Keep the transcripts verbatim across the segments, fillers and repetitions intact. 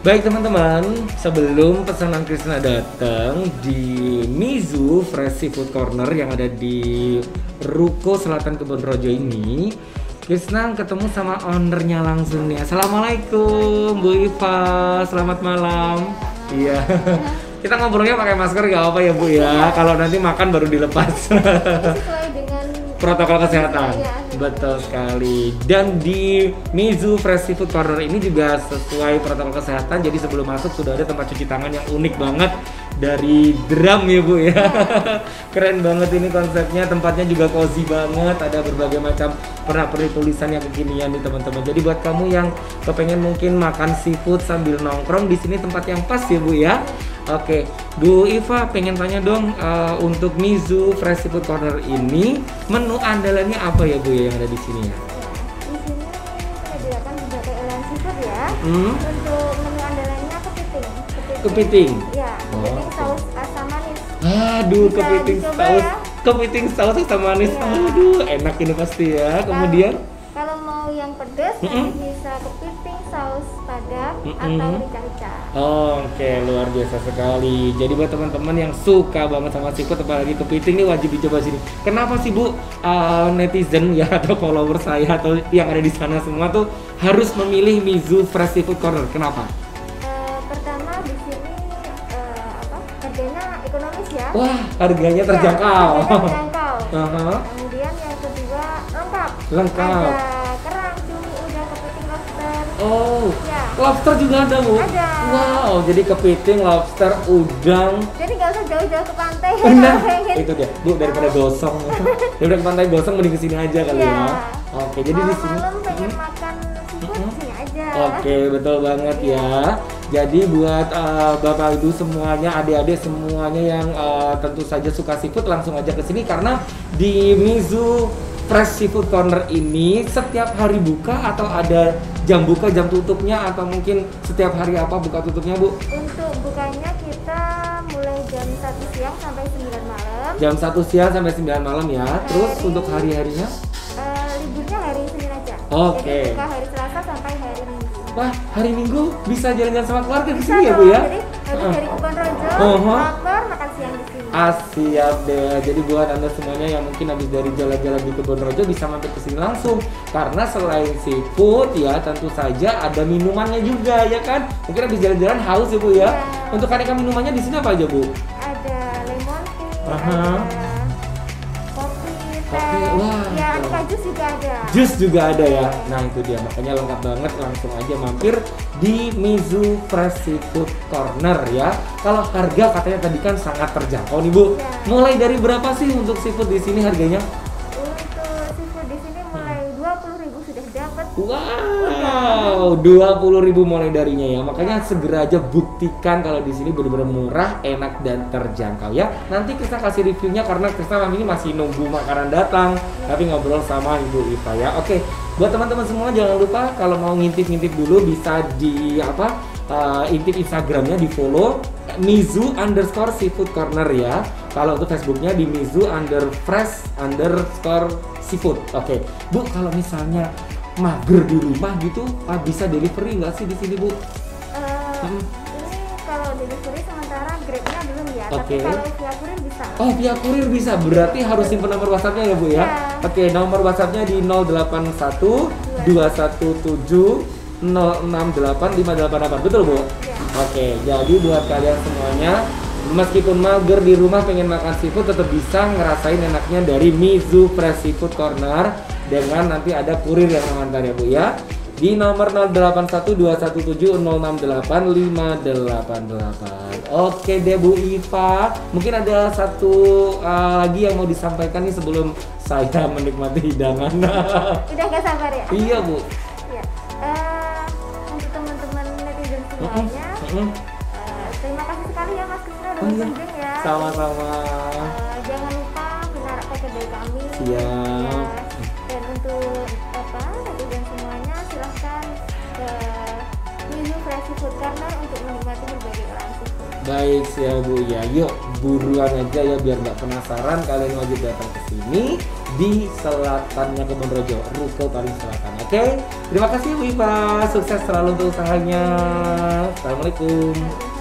Baik teman-teman, sebelum pesanan Krisna datang di Mizu Fresh Seafood Corner yang ada di Ruko Selatan Kebonrojo ini, Krisna ketemu sama ownernya langsung nih. Assalamualaikum Bu Iva, selamat malam. Iya. Kita ngobrolnya pakai masker gak apa ya Bu ya? Kalau nanti makan baru dilepas. Sesuai dengan protokol kesehatan. Ya. Betul sekali. Dan di Mizu Fresh Seafood Corner ini juga sesuai protokol kesehatan. Jadi sebelum masuk sudah ada tempat cuci tangan yang unik banget dari drum ya Bu ya. Keren banget ini konsepnya. Tempatnya juga cozy banget. Ada berbagai macam pernak-pernik tulisan yang kekinian nih teman-teman. Jadi buat kamu yang kepengen mungkin makan seafood sambil nongkrong, di sini tempat yang pas ya Bu ya. Oke, Bu Iva pengen tanya dong, uh, untuk Mizu Fresh Seafood Corner ini menu andalannya apa ya Bu ya yang ada di sini ya? Di sini menyediakan berbagai olahan seafood ya. Hmm? Untuk menu andalannya kepiting. Kepiting. Ya, kepiting Oh, saus asam manis. Aduh, Bisa kepiting dicoba saus, ya. kepiting saus asam manis. Iya. Aduh, enak ini pasti ya. Kemudian, Kalau, kalau mau yang pedas Mm-mm. nanti bisa kepiting saus padang Mm-mm. atau rica-rica. oh, oke luar biasa sekali. Jadi buat teman-teman yang suka banget sama seafood, apalagi kepiting ini wajib dicoba sini. Kenapa sih Bu uh, netizen ya atau follower saya atau yang ada di sana semua tuh harus memilih Mizu Fresh Seafood Corner? Kenapa? Eh, pertama di sini eh, apa? Harganya ekonomis ya. Wah, harganya Ya, terjangkau. harganya terjangkau. Aha. Kemudian yang kedua lengkap. Lengkap. Ada kerang, cumi, udang, kepiting, lobster. Oh, Ya. lobster juga ada Bu? Ada. Wow, jadi kepiting, lobster, udang. Jadi nggak usah jauh-jauh ke pantai. Benar, kalau pengen. itu dia Bu, daripada gosong. Daripada ke pantai gosong mending kesini aja kali Iya. ya. Oke, jadi di sini. Malam pengen Mm-mm. makan seafood Mm-mm. sini aja. Oke, betul banget ya. Jadi buat uh, Bapak Ibu semuanya, adik-adik semuanya yang uh, tentu saja suka seafood langsung aja ke sini karena di Mizu Fresh Seafood Corner ini setiap hari buka atau ada jam buka, jam tutupnya atau mungkin setiap hari apa buka tutupnya Bu? Untuk bukanya kita mulai jam satu siang sampai sembilan malam. Jam satu siang sampai sembilan malam ya. Terus Hari- untuk hari-harinya? Eh, liburnya hari Senin aja. Oke. Jadi buka hari Selasa sampai hari Minggu. Wah, hari Minggu bisa jalan-jalan sama keluarga di Bisa sini ya Bu dong. ya? Jadi habis Heeh. dari Kebonrojo, Uh-huh. lapar makan siang di sini. Ah, siap deh. Jadi buat Anda semuanya yang mungkin habis dari jalan-jalan di Kebonrojo bisa mampir ke sini langsung. Karena selain seafood ya tentu saja ada minumannya juga ya kan. Mungkin habis jalan-jalan haus ya Bu ya. Iya. Untuk aneka minumannya di sini apa aja Bu? Ada lemon tea, Aha. ada kopi, Kopi, teh, wah. ya aneka jus juga ada. Jus juga ada ya. Nah itu dia makanya lengkap banget, langsung aja mampir di Mizu Fresh Seafood Corner ya. Kalau harga katanya tadi kan sangat terjangkau nih Bu. Ya. Mulai dari berapa sih untuk seafood di sini harganya? Untuk seafood di sini mulai dua puluh ribu sudah dapat. Wow, dua puluh ribu mulai darinya ya. Makanya segera aja buktikan kalau di sini benar-benar murah, enak dan terjangkau ya. Nanti kita kasih reviewnya karena kita malam ini masih nunggu makanan datang, tapi ngobrol sama Ibu Iva ya. Oke, buat teman-teman semua jangan lupa kalau mau ngintip-ngintip dulu bisa di apa? Uh, intip Instagramnya di follow Mizu underscore Seafood Corner ya. Kalau untuk Facebooknya di Mizu under fresh underscore seafood. Oke, Bu kalau misalnya mager di rumah gitu, ah, bisa delivery nggak sih di sini Bu? Eh, Hmm. Ini kalau delivery sementara grade-nya belum ya, Oke. tapi kalau via kurir bisa. Oh via kurir bisa, berarti harus simpen nomor WhatsApp-nya ya Bu ya? Iya. Oke, nomor WhatsApp-nya di nol delapan satu dua satu tujuh nol enam delapan lima delapan delapan, betul Bu? Iya. Oke, jadi buat kalian semuanya meskipun mager di rumah pengen makan seafood tetap bisa ngerasain enaknya dari Mizu Fresh Seafood Corner dengan nanti ada kurir yang mengantar ya Bu ya. Di nomor nol delapan satu dua satu tujuh nol enam delapan lima delapan delapan. Oke deh Bu Iva, mungkin ada satu uh, lagi yang mau disampaikan nih sebelum saya menikmati hidangan. Udah gak sabar ya? Iya Bu. Iya. Eh, untuk teman-teman netizen semuanya, Mm-mm. eh, terima kasih sekali ya Mas Krisna udah Oh, iya. berkunjung ya. Sama-sama. Eh, jangan lupa menarik paket dari kami. Siap. Ya. Dan untuk apa netizen semuanya silahkan ke Mizu Fresh Seafood Corner untuk menikmati berbagai olahan seafood. Baik ya Bu ya, yuk buruan aja ya biar nggak penasaran, kalian wajib datang ke sini di selatannya Kebonrojo, Ruko paling selatan. Oke. Oke, terima kasih Bu Iva, sukses selalu untuk usahanya. Assalamualaikum.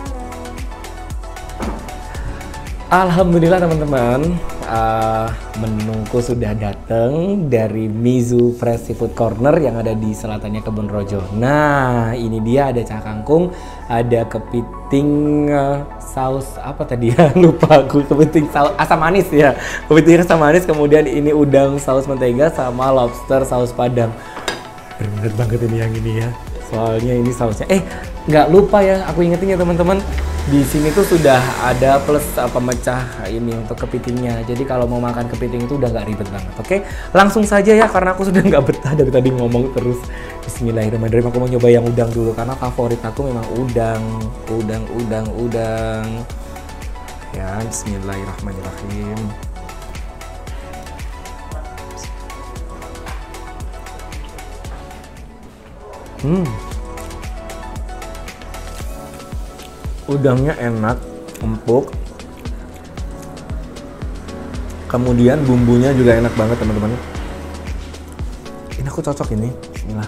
Alhamdulillah teman-teman, uh, menuku sudah datang dari Mizu Fresh Seafood Corner yang ada di selatannya Kebon Rojo. Nah, ini dia ada cah kangkung, ada kepiting uh, saus apa tadi ya? Lupa aku, kepiting saus asam manis ya. Kepiting asam manis, kemudian ini udang saus mentega sama lobster saus padang. Bener banget ini yang ini ya. Soalnya ini sausnya. Eh, nggak lupa ya, aku ingetin ya teman-teman. Di sini tuh sudah ada plus uh, pemecah ini untuk kepitingnya. Jadi kalau mau makan kepiting itu udah nggak ribet banget. Oke, langsung saja ya karena aku sudah nggak betah dari tadi ngomong terus. Bismillahirrahmanirrahim. Aku mau nyoba yang udang dulu karena favorit aku memang udang, udang, udang, udang. Ya, Bismillahirrahmanirrahim. Hmm. Udangnya enak, empuk. Kemudian bumbunya juga enak banget teman-teman. Ini aku cocok ini. Bismillah.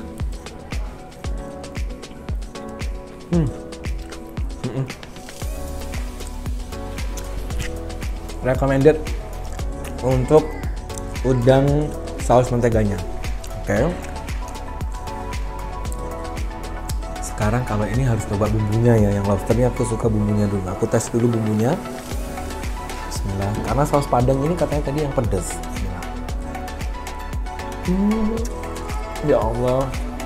Hmm. Mm-mm. Recommended untuk udang saus menteganya. Oke. Okay. Sekarang kalau ini harus coba bumbunya ya, yang lobsternya aku suka bumbunya dulu. Aku tes dulu bumbunya. Bismillah. Karena saus padang ini katanya tadi yang pedas. Bismillah. Hmm. Ya Allah.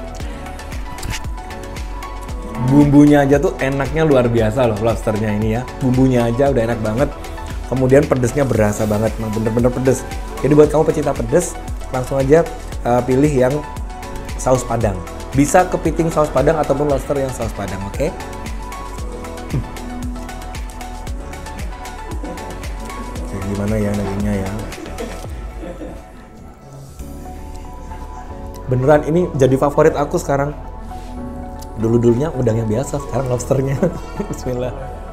Bumbunya aja tuh enaknya luar biasa loh lobsternya ini ya. Bumbunya aja udah enak banget. Kemudian pedesnya berasa banget, memang bener-bener pedes. Jadi buat kamu pecinta pedes, langsung aja uh, pilih yang saus padang. Bisa kepiting saus padang ataupun lobster yang saus padang, oke? Okay? Hmm. Oke, gimana ya dagingnya ya? Beneran ini jadi favorit aku sekarang. Dulu-dulunya udang yang biasa, sekarang lobsternya. Bismillah.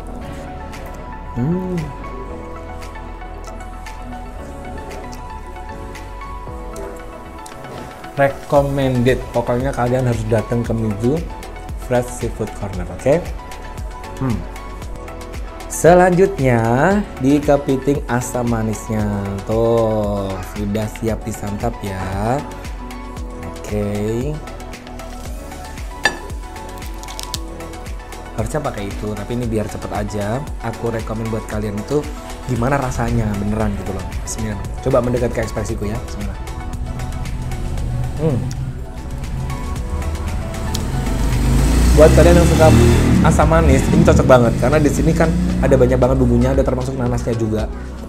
Hmm. Recommended, pokoknya kalian harus datang ke Mizu Fresh Seafood Corner, oke? Okay? Hmm. Selanjutnya di kepiting asam manisnya, tuh sudah siap disantap ya. Oke. Okay. Harusnya pakai itu, tapi ini biar cepet aja. Aku rekomen buat kalian itu gimana rasanya beneran gitu loh. Bismillah. Coba mendekat ke ekspresiku ya. Bismillah. Hmm. Buat kalian yang suka asam manis, ini cocok banget karena di sini kan ada banyak banget bumbunya, ada termasuk nanasnya juga.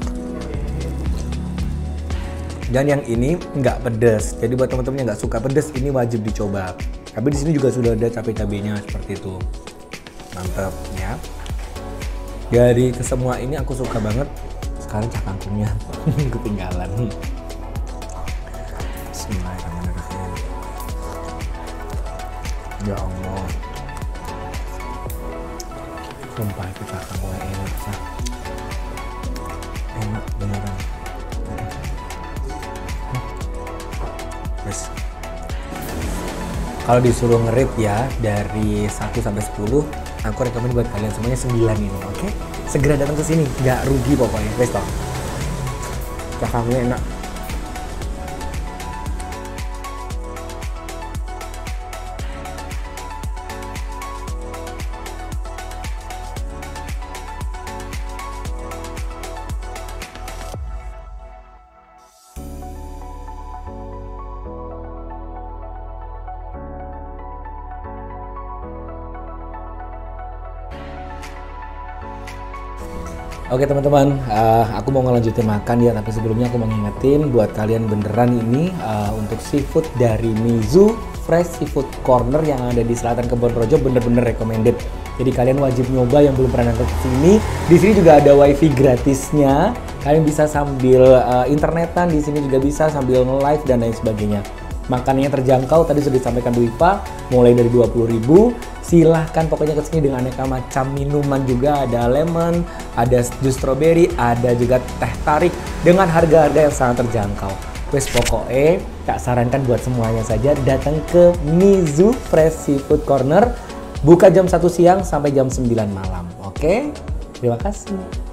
Dan yang ini nggak pedas, jadi buat teman-teman yang nggak suka pedas ini wajib dicoba. Tapi di sini juga sudah ada cabai-cabainya seperti itu, mantap ya. Dari kesemua ini aku suka banget. Sekarang cah kangkungnya ketinggalan. Bismillahirrahmanirrahim. Ya Allah. Sumpah kita kangkung enak, sah. Enak beneran. Yes. Kalau disuruh nge-rate ya dari satu sampai sepuluh, aku rekomen buat kalian semuanya sembilan ini, oke? Okay? Segera datang ke sini, nggak rugi pokoknya. Wes toh. Cah kangkungnya enak. Oke teman-teman, uh, aku mau ngelanjutin makan ya, tapi sebelumnya aku mau ngingetin buat kalian beneran ini uh, untuk seafood dari Mizu Fresh Seafood Corner yang ada di selatan Kebon Rojo bener-bener recommended. Jadi kalian wajib nyoba yang belum pernah datang ke sini. Di sini juga ada wifi gratisnya. Kalian bisa sambil uh, internetan, di sini juga bisa sambil nge-live dan lain sebagainya. Makanannya terjangkau, tadi sudah disampaikan Bu Iva, mulai dari dua puluh ribu. Silahkan pokoknya kesini dengan aneka macam minuman juga, ada lemon, ada jus strawberry, ada juga teh tarik dengan harga-harga yang sangat terjangkau. Wes pokoknya tak sarankan buat semuanya saja datang ke Mizu Fresh Seafood Corner. Buka jam satu siang sampai jam sembilan malam. Oke? Terima kasih.